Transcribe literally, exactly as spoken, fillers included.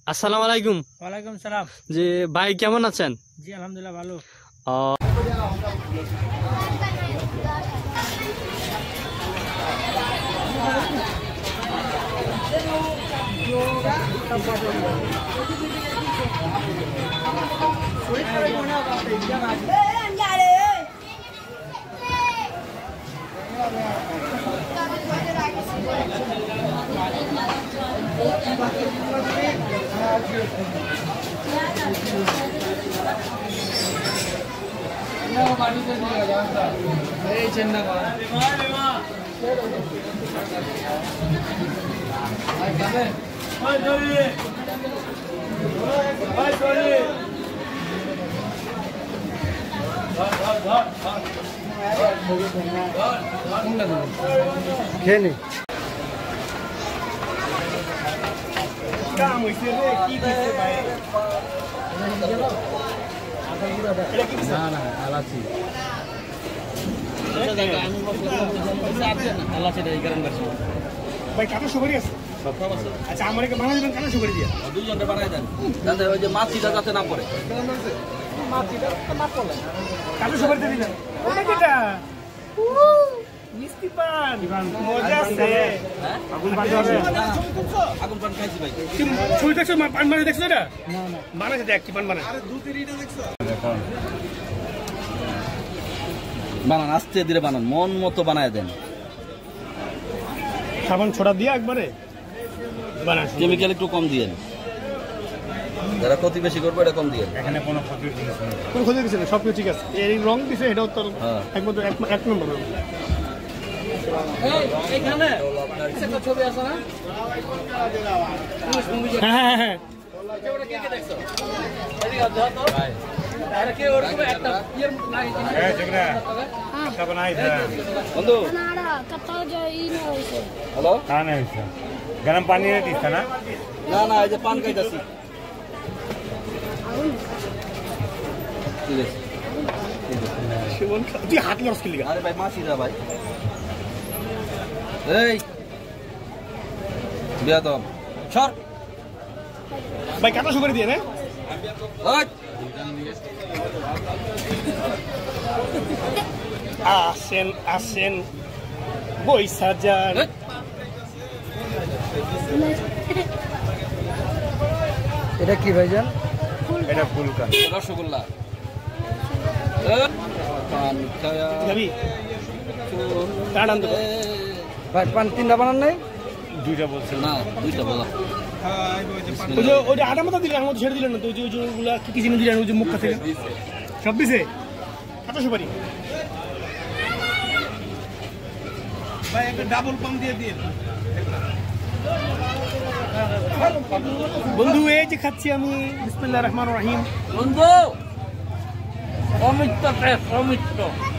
আসসালামু আলাইকুম। ওয়ালাইকুম সালাম। জি ভাই কেমন আছেন? জি আলহামদুলিল্লাহ ভালো। এই চেন্না খেয়ে নি না না এলাচি ভাই কাটা সুপারি আছে? আচ্ছা আমার বানাই দেবেন কাটা সুপারি দিয়ে দুইজনটা বানাই দেন যাতে ওই যে মাছিটা যাতে না পড়ে। কাটা সুপারি দিয়ে দিবেন। ওটা কিটা মিষ্টি পান মজা আছে। আগুন পান হবে? আগুন পান খাইছি ভাই। ছবি দেখছো? পান বানাই দেখছো? এটা না না বানাইছে দেখ কি পান বানায়। আরে দু তিনটা দেখছো? বানান আস্তে ধীরে বানান, মন মতো বানায় দেন। সাবান ছোড়া দিয়ে একবারে বানান, কেমিক্যাল একটু কম দিয়েন, যারা ক্ষতি বেশি করবে এটা কম দিয়েন। এখানে কোনো ক্ষতি কোনো ক্ষতি কিছু নেই, সব কিছু ঠিক আছে। এই রং দিছে এটাও তো একমাত্র এক নম্বর রং। এইখানে একটা ছবি আছে না? হ্যাঁ হ্যাঁ হ্যাঁ ওটা কে কে দেখছো? এদিকে যাও তো ভাই। আরে কে ওরকম একটা ইয়ার নাই এ জগরা একটা বানাই দে বন্ধু। নাড়া কত যাই না হইছে। হ্যালো কানে হইছে গরম পানি রে দিছ না? না না এই যে পান খাইতাছি। ঠিক আছে শিবন তুই হাত লস কি লাগা? আরে ভাই মাছি দা ভাই। এই বিয়াদব সর ভাই কাটা সুপারি দিয়ে না? ওই আসেন আসেন বইসা যান। এটা কি ভাইজান? এটা ফুলকা রসগোল্লা। পান খায়া যাবি কাটান তো ভাই পান তিনটা বানান নাই? দুইটা বলছেন না দুইটা বলা। ওই যে ওই যে আটা মাথা দিলেন, আমার ছেড়ে দিলেন না তো? ওই যে ওই যে ওগুলা কি কি জিনিস দিলেন ওই যে মুখটা থেকে সব দিছে কাটা সুপারি। ভাই একটা ডাবল পাম দিয়ে দিন বন্ধু। এই যে খাচ্ছি আমি, বিসমিল্লাহির রহমানির রহিম। বন্ধু অমিত্র অমিত্র